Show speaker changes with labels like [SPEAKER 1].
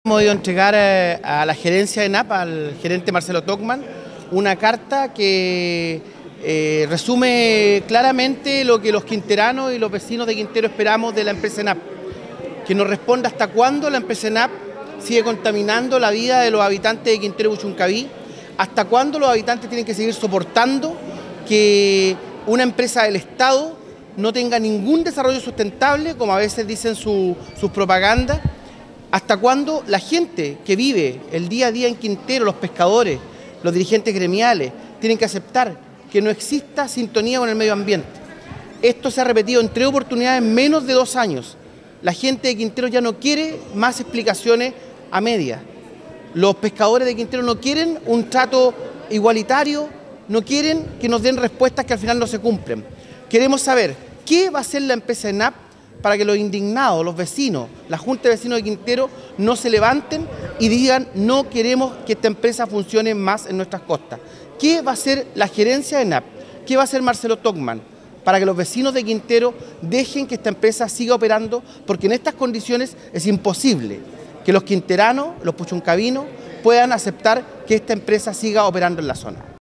[SPEAKER 1] Hemos ido a entregar a la gerencia de ENAP, al gerente Marcelo Tocman, una carta que resume claramente lo que los quinteranos y los vecinos de Quintero esperamos de la empresa ENAP, que nos responda hasta cuándo la empresa ENAP sigue contaminando la vida de los habitantes de Quintero y Puchuncaví, hasta cuándo los habitantes tienen que seguir soportando que una empresa del Estado no tenga ningún desarrollo sustentable, como a veces dicen sus propagandas. ¿Hasta cuándo la gente que vive el día a día en Quintero, los pescadores, los dirigentes gremiales, tienen que aceptar que no exista sintonía con el medio ambiente? Esto se ha repetido en 3 oportunidades en menos de 2 años. La gente de Quintero ya no quiere más explicaciones a medias. Los pescadores de Quintero no quieren un trato igualitario, no quieren que nos den respuestas que al final no se cumplen. Queremos saber qué va a hacer la empresa ENAP para que los indignados, los vecinos, la Junta de Vecinos de Quintero no se levanten y digan: no queremos que esta empresa funcione más en nuestras costas. ¿Qué va a hacer la gerencia de ENAP? ¿Qué va a hacer Marcelo Tocman para que los vecinos de Quintero dejen que esta empresa siga operando? Porque en estas condiciones es imposible que los quinteranos, los puchuncavinos, puedan aceptar que esta empresa siga operando en la zona.